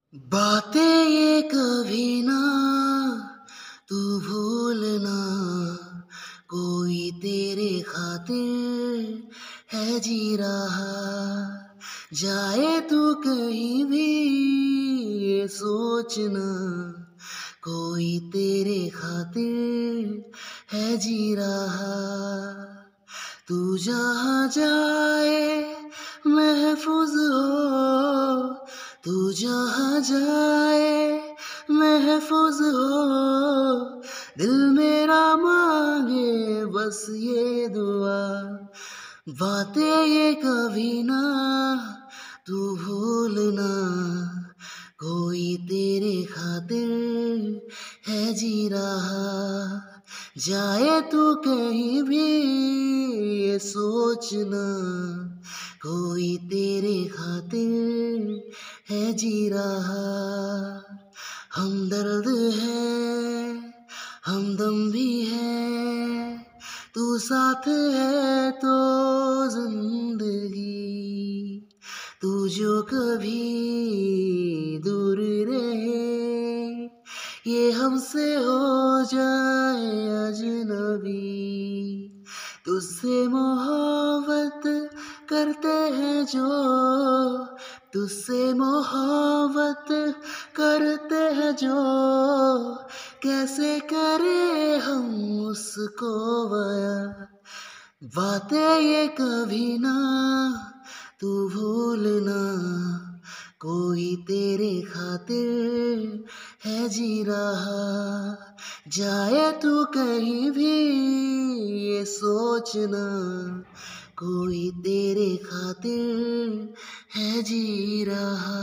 बातें ये कभी ना तू भूलना, कोई तेरे खातिर है जी रहा। जाए तू कहीं भी ये सोचना, कोई तेरे खातिर है जी रहा। तू जहाँ जाए महफूज हो, तू जहाँ जाए महफूज हो। दिल मेरा मांगे बस ये दुआ, बातें ये कभी ना तू भूलना, कोई तेरे खातिर है जी रहा। जाए तू कहीं भी ये सोचना, कोई तेरे खातिर है जी रहा। हमदर्द है हमदम भी है, तू साथ है तो जिंदगी। तू जो कभी दूर रहे, ये हमसे हो जाए अजनबी। तुझसे मोहब्बत करते हैं जो, तुझसे मोहब्बत करते हैं जो, कैसे करे हम उसको बयां। बातें ये कभी ना तू भूलना, कोई तेरे खातिर है जी रहा। जाए तू कहीं भी ये सोचना, कोई तेरे खातिर है जी रहा।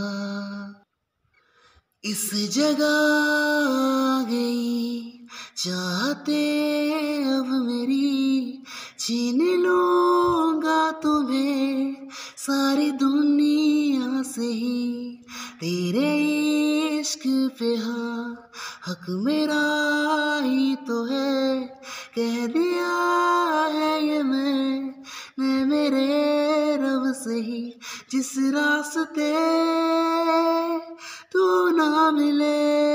इस जगह आ गई चाहते अब मेरी, छीन लूंगा तुम्हें सारी दुनिया से ही। तेरे इश्क पे हाँ हक मेरा ही तो है, कह दिया है ये मैंने मेरे रब से ही। जिस रास्ते तू ना मिले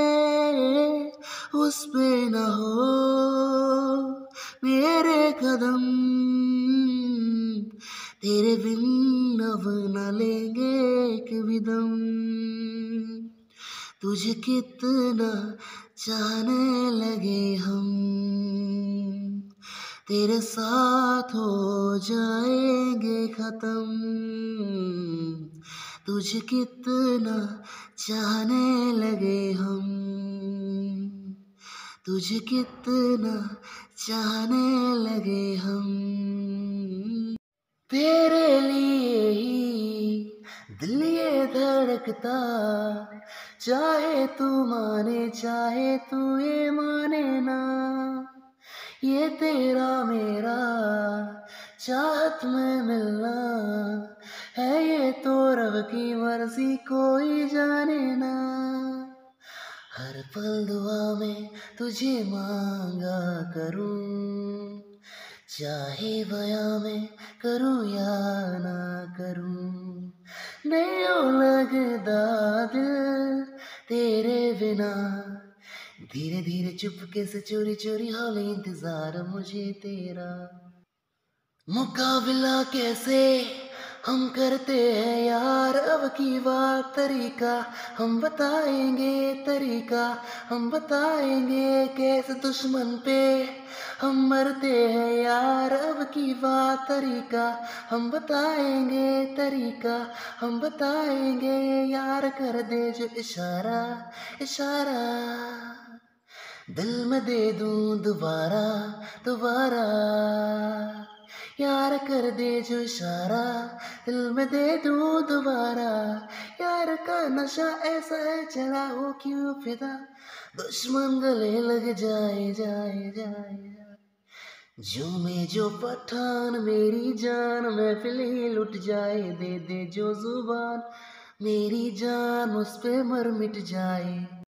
उस पे न हो मेरे कदम, तेरे बिन अब न लेंगे एक भी दम। तुझे कितना चाहने लगे हम, तेरे साथ हो जाएंगे खत्म। तुझे कितना चाहने लगे हम, तुझे कितना चाहने लगे हम। तेरे लिए ही दिल ये धड़कता, चाहे तू माने चाहे तू ये माने ना। ये तेरा मेरा चाहत में मिलना है, ये तो रब की मर्जी कोई जाने ना। हर पल दुआ में तुझे मांगा करूं, चाहे बयां में करूं या ना करूं। नहीं लगदा दिल तेरे बिना, धीरे धीरे चुपके से चोरी चोरी हाल इंतजार मुझे तेरा। मुकाबला कैसे हम करते हैं यार अब की बार, तरीका हम बताएंगे, तरीका हम बताएंगे। कैसे दुश्मन पे हम मरते हैं यार अब की बात, तरीका हम बताएंगे, तरीका हम बताएंगे। यार कर दे जो इशारा इशारा, दिल में दे दूं दोबारा दोबारा। यार कर दे जो इशारा, दिल में दे दूं दोबारा। यार का नशा ऐसा है चढ़ा हो क्यों फिदा, दुश्मन गले लग जाए जाए जाए। जो पठान मेरी जान महफिल ही लुट जाए, दे दे जो जुबान मेरी जान उस पे मर मिट जाए।